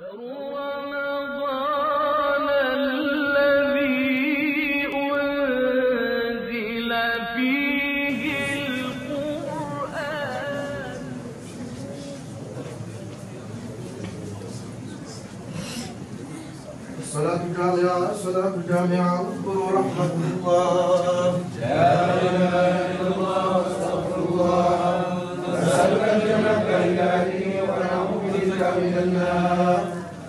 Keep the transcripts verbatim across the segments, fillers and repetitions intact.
الصلاة الجامعة الصلاة الجامعة اذكروا رحمة الله. لا إله إلا الله استغفر الله نسألك الجنة إلهي ونعوذ بك من النار.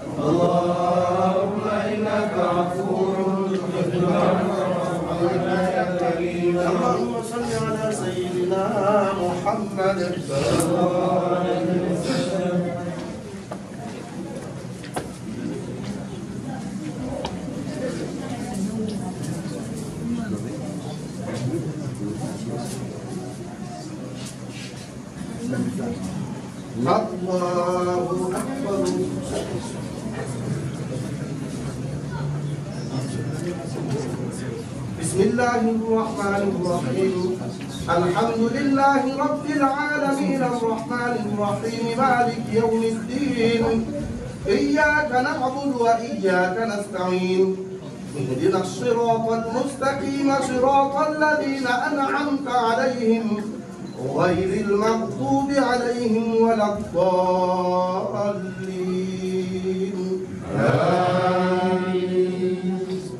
اللهم إنك عفو تحب العفو يا كريم. اللهم صل على سيدنا محمد صلى الله عليه وسلم. الله أكبر. بسم الله الرحمن الرحيم. الحمد لله رب العالمين الرحمن الرحيم مالك يوم الدين. إياك نعبد وإياك نستعين. اهدنا الصراط المستقيم صراط الذين أنعمت عليهم غير المغضوب عليهم ولا الضالين. آمين.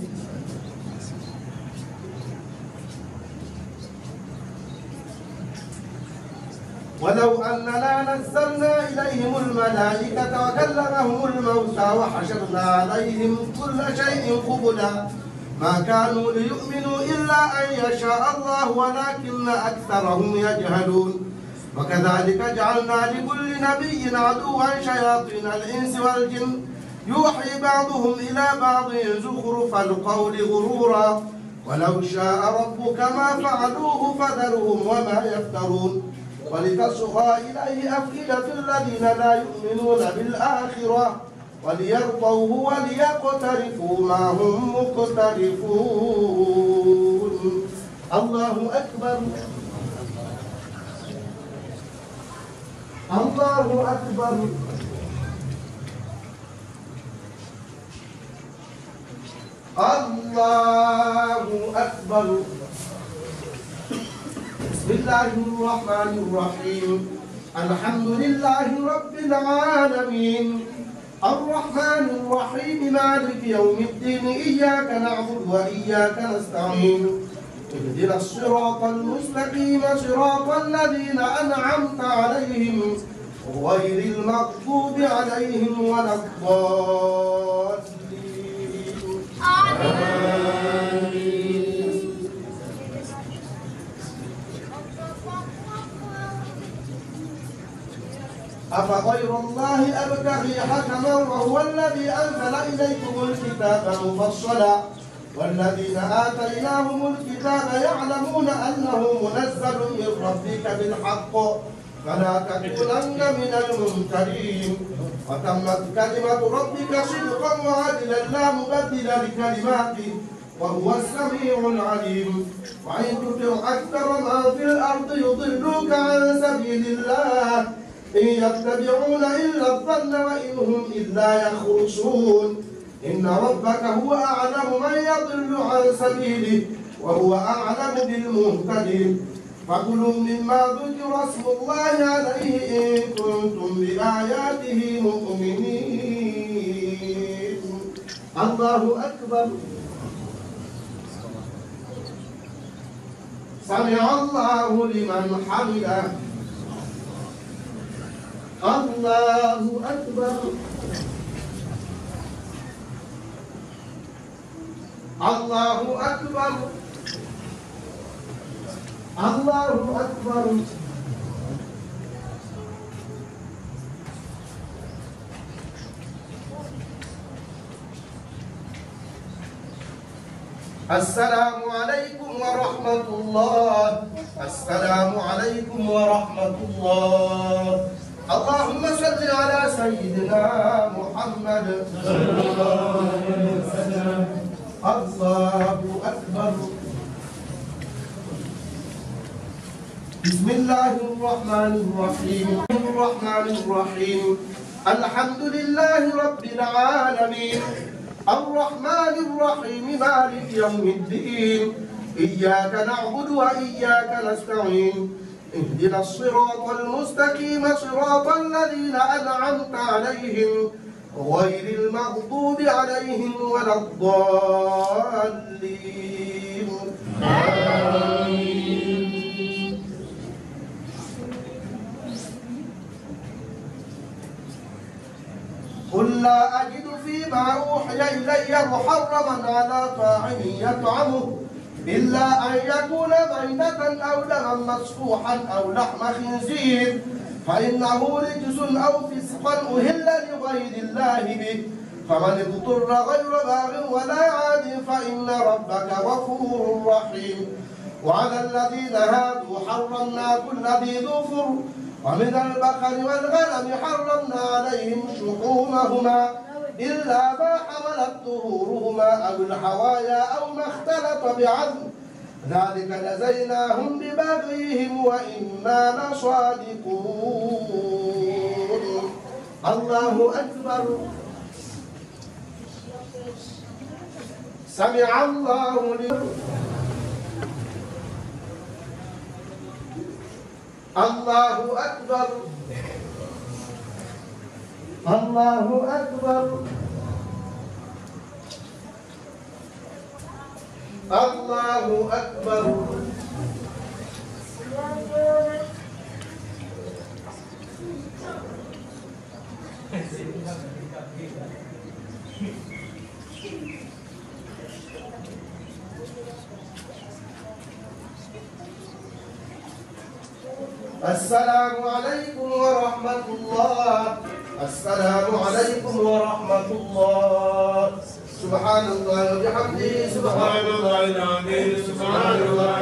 ولو أننا نزلنا إليهم الملائكة وكلمهم الموتى وحشرنا عليهم كل شيء قبلا ما كانوا ليؤمنوا إلا أن يشاء الله ولكن أكثرهم يجهلون. وكذلك جعلنا لكل نبي عدوا شياطين الإنس والجن يوحي بعضهم إلى بعض زخرف القول غرورا ولو شاء ربك ما فعلوه فذرهم وما يفترون. ولتصغى إليه أفئدة الذين لا يؤمنون بالآخرة وليرضوه وليقترفوا ما هم مقترفون. الله أكبر. الله أكبر. الله أكبر. بسم الله الرحمن الرحيم. الحمد لله رب العالمين الرحمن الرحيم مالك يوم الدين. إياك نعبد وإياك نستعين. اهدنا الصراط المستقيم صراط الذين أنعمت عليهم غير المغضوب عليهم ولا الضالين. آمين. أفغير الله أبتغي حكما وهو الذي أنزل إليكم الكتاب مفصلا والذين آتيناهم الكتاب يعلمون أنه منزل من ربك بالحق فلا تكونن من الممترين. وتمت كلمة ربك صدقا وعدلا لا مبدل لكلماته وهو السميع العليم. وإن تطع أكثر ما في الأرض يضلوك عن سبيل الله إن يتبعون إلا الظن وإن هم إلا يخرصون. إن ربك هو أعلم من يضل عن سبيله وهو أعلم بالمهتدين. فكلوا مما ذكر اسم الله عليه إن كنتم بآياته مؤمنين. الله أكبر. سمع الله لمن حمده. الله أكبر. الله أكبر. الله أكبر. السلام عليكم ورحمة الله. السلام عليكم ورحمة الله. اللهم صل على سيدنا محمد صلى الله عليه وسلم. الله أكبر. بسم الله الرحمن الرحيم الرحمن الرحيم. الحمد لله رب العالمين الرحمن الرحيم مالك يوم الدين إياك نعبد وإياك نستعين اهدنا الصراط المستقيم صراط الذين أنعمت عليهم غير المغضوب عليهم ولا الضالين آمين. قل لا أجد فيما أوحي إلي محرما على طاعم يطعمه إلا أن يكون ميتة أو دما مسفوحا أو لحم خنزير فإنه رجس أو فسقا أهل لغير الله به فمن اضطر غير باغ ولا عاد فإن ربك غفور رحيم. وعلى الذين هادوا حرمنا كل ذي ظفر ومن البقر والغنم حرمنا عليهم شحومهما إلا ما حملت ظهورهما أو الحوايا أو ما اختلط بعظم ذلك جزيناهم ببغيهم وإنا لصادقون. الله أكبر. سمع الله لمن الله أكبر. الله أكبر. الله أكبر. السلام عليكم ورحمة الله. السلام عليكم ورحمة الله. سبحان الله وبحمده سبحان الله العظيم. سبحان الله